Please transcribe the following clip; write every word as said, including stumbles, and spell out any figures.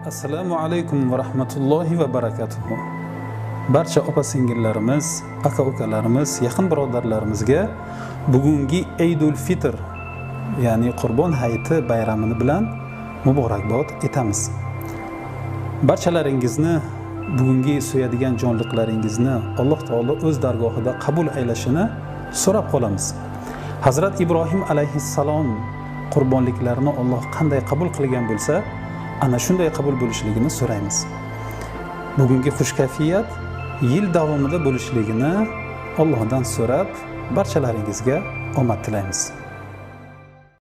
Assalomu alaykum va rahmatullohi va barakatuh. Barcha opa-singillarimiz, aka-ukalarimiz, yaqin birodarlarimizga bugungi Eidul Fitr, ya'ni Qurbon hayiti bayramini bilan muborakbod etamiz. Barchalaringizni bugungi so'yadigan jonliqlaringizni Alloh taolo o'z dargohida qabul aylashini so'rab qolamiz. Hazrat Ibrohim alayhissalom qurbonliklarini Alloh qanday qabul qilgan bo'lsa, ana shunday qabul bo'lishligini so'raymiz. Bugungi xushkayfiyat yil davomida bo'lishligini Allohdan so'rab, barchalaringizga omad tilaymiz.